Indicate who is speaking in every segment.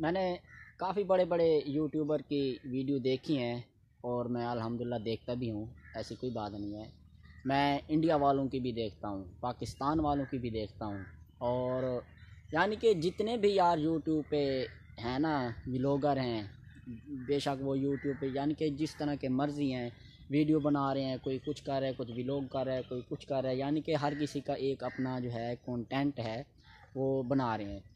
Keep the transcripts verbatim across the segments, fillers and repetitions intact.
Speaker 1: मैंने काफ़ी बड़े बड़े यूट्यूबर की वीडियो देखी हैं और मैं अल्हम्दुलिल्लाह देखता भी हूँ, ऐसी कोई बात नहीं है। मैं इंडिया वालों की भी देखता हूँ, पाकिस्तान वालों की भी देखता हूँ और यानी कि जितने भी यार यूट्यूब पे हैं ना व्लॉगर हैं, बेशक वो यूट्यूब पे यानी कि जिस तरह के मर्ज़ी हैं वीडियो बना रहे हैं, कोई कुछ कर रहा है, कुछ व्लॉग कर रहा है, कोई कुछ कर रहा है, यानी कि हर किसी का एक अपना जो है कंटेंट है वो बना रहे हैं।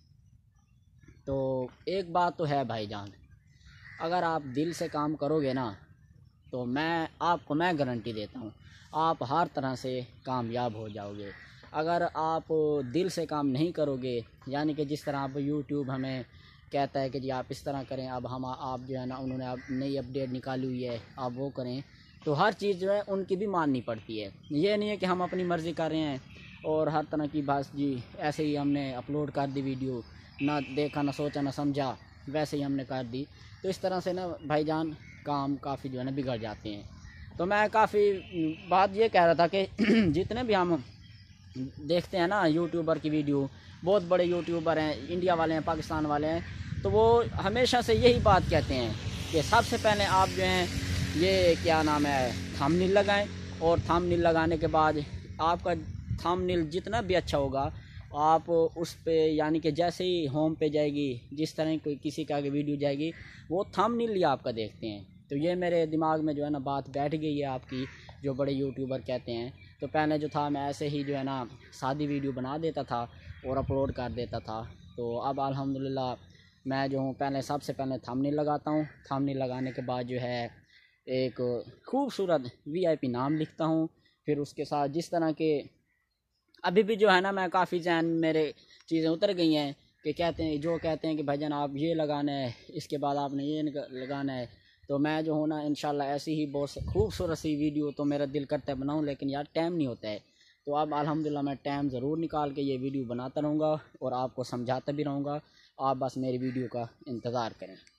Speaker 1: तो एक बात तो है भाईजान, अगर आप दिल से काम करोगे ना तो मैं आपको मैं गारंटी देता हूँ आप हर तरह से कामयाब हो जाओगे। अगर आप दिल से काम नहीं करोगे, यानी कि जिस तरह आप यूट्यूब हमें कहता है कि जी आप इस तरह करें, अब हम आप जो है ना उन्होंने अब नई अपडेट निकाली हुई है आप वो करें, तो हर चीज़ जो है उनकी भी माननी पड़ती है। ये नहीं है कि हम अपनी मर्ज़ी कर रहे हैं और हर तरह की बात जी ऐसे ही हमने अपलोड कर दी वीडियो, ना देखा ना सोचा ना समझा, वैसे ही हमने कर दी। तो इस तरह से ना भाईजान काम काफ़ी जो है ना बिगड़ जाते हैं। तो मैं काफ़ी बात ये कह रहा था कि जितने भी हम देखते हैं ना यूट्यूबर की वीडियो, बहुत बड़े यूट्यूबर हैं, इंडिया वाले हैं, पाकिस्तान वाले हैं, तो वो हमेशा से यही बात कहते हैं कि सबसे पहले आप जो हैं ये क्या नाम है थंबनेल लगाएं और थंबनेल लगाने के बाद आपका थंबनेल जितना भी अच्छा होगा आप उस पे यानी कि जैसे ही होम पे जाएगी, जिस तरह कोई किसी का आगे वीडियो जाएगी वो थंबनेल ही आपका देखते हैं। तो ये मेरे दिमाग में जो है ना बात बैठ गई है आपकी, जो बड़े यूट्यूबर कहते हैं। तो पहले जो था मैं ऐसे ही जो है ना सादी वीडियो बना देता था और अपलोड कर देता था। तो अब अल्हम्दुलिल्लाह मैं जो हूँ पहले सबसे पहले थंबनेल लगाता हूँ, थंबनेल लगाने के बाद जो है एक खूबसूरत वीआईपी नाम लिखता हूँ। फिर उसके साथ जिस तरह के अभी भी जो है ना मैं काफ़ी जहन मेरे चीज़ें उतर गई हैं कि कहते हैं जो कहते हैं कि भाईजान आप ये लगाना है, इसके बाद आपने ये लगाना है। तो मैं जो हूँ ना इंशाल्लाह ऐसी ही बहुत खूबसूरत सी वीडियो तो मेरा दिल करता है बनाऊँ, लेकिन यार टाइम नहीं होता है। तो अब अल्हम्दुलिल्लाह मैं टाइम ज़रूर निकाल के ये वीडियो बनाता रहूँगा और आपको समझाता भी रहूँगा। आप बस मेरी वीडियो का इंतज़ार करें।